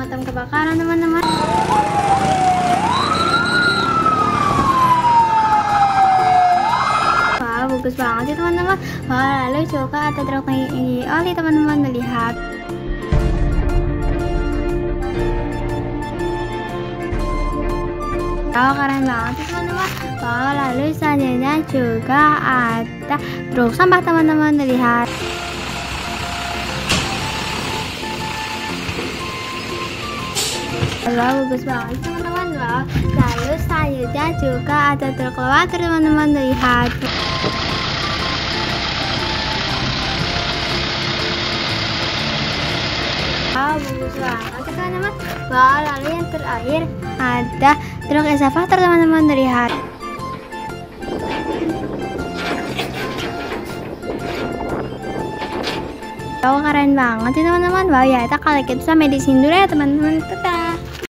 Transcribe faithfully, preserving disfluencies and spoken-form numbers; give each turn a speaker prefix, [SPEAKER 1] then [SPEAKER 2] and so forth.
[SPEAKER 1] pemadam kebakaran teman-teman. Wah, bagus banget sih teman-teman. Wah, lalu juga ada truk pengisi oli teman-teman, lihat. Oh, keren banget sih teman-teman. Oh, lalu selanjutnya juga ada truk sampah teman-teman, lihat. Wah, bagus banget teman-teman. Wah, lalu selanjutnya juga ada truk water teman-teman, lihat. Wow, bagus banget teman-teman. Wow, lalu yang terakhir ada truk excavator teman-teman, lihat. Wow, keren banget sih teman-teman. Wow, ya, kita kali kita sampai di sini dulu ya teman-teman. Dadah.